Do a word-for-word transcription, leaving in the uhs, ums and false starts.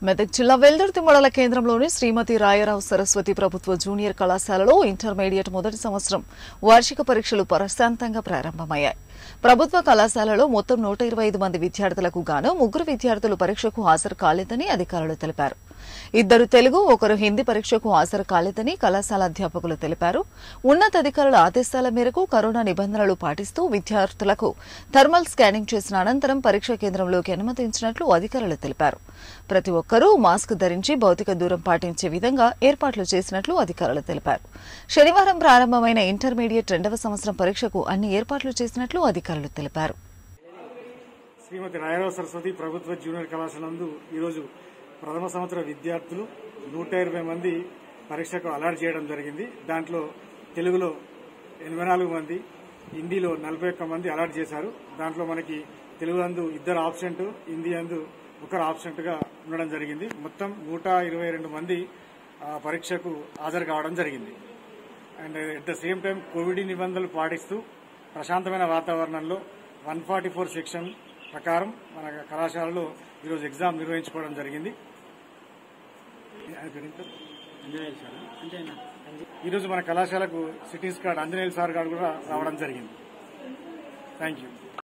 మెదక్ జిల్లా వెల్దుర్తి మండల కేంద్రంలోని శ్రీమతి రాయరావు సరస్వతి ప్రభుత్వ జూనియర్ కళాశాలలో ఇంటర్మీడియట్ మొదటి సంవత్సరం వార్షిక పరీక్షలు ప్రశాంతంగా ప్రారంభమయ్యాయి. ప్రభుత్వ కళాశాలలో మొత్తం నూట ఇరవై ఐదు మంది విద్యార్థులకు గాను ముగ్గురు విద్యార్థులు పరీక్షకు హాజరు కాలేదని అధికారులు తెలిపారు. ఇద్దరు తెలుగు, ఒకరు హిందీ పరీక్షకు హాజరు కాలేదని కళాశాల అధ్యాపకులు తెలిపారు. ఉన్నతాధికారుల ఆదేశాల మేరకు కరోనా నిబంధనలు పాటిస్తూ విద్యార్థులకు థర్మల్ స్కానింగ్ చేసిన అనంతరం పరీక్షా కేంద్రంలోకి అనుమతించినట్లు అధికారులు తెలిపారు. ప్రతి ఒక్కరూ మాస్క్ ధరించి భౌతిక దూరం పాటించే విధంగా ఏర్పాట్లు చేసినట్లు అధికారులు తెలిపారు. శనివారం ప్రారంభమైన ఇంటర్మీడియట్ రెండవ సంవత్సరం పరీక్షకు అన్ని ఏర్పాట్లు చేసినట్లు అధికారులు తెలిపారు. శ్రీమతి రాయరావు సరస్వతి ప్రభుత్వ జూనియర్ కళాశాల నందు ఈరోజు ప్రథమ సంవత్సర విద్యార్థులు నూట ఇరవై మంది పరీక్షకు అలాట్ చేయడం జరిగింది. దాంట్లో తెలుగులో ఎనభై నాలుగు మంది, హిందీలో నలభై ఒక్క మంది అలాట్ చేశారు. దాంట్లో మనకి తెలుగు అందు ఇద్దరు ఆబ్సెంట్, హిందీ అందు ఒకరు ఆబ్సెంట్ గా ఉండడం జరిగింది. మొత్తం నూట ఇరవై రెండు మంది పరీక్షకు హాజరు కావడం జరిగింది. And at the same time Covid నిబంధనలు పాటిస్తూ ప్రశాంతమైన వాతావరణంలో వన్ ఫార్టీ ఫోర్ సెక్షన్ ప్రకారం మన కళాశాలలో ఈరోజు ఎగ్జామ్ నిర్వహించుకోవడం జరిగింది. ఈరోజు మన కళాశాలకు సిట్టింగ్ స్క్వాడ్ అంజనేయులు సార్ గారు కూడా రావడం జరిగింది. Thank you.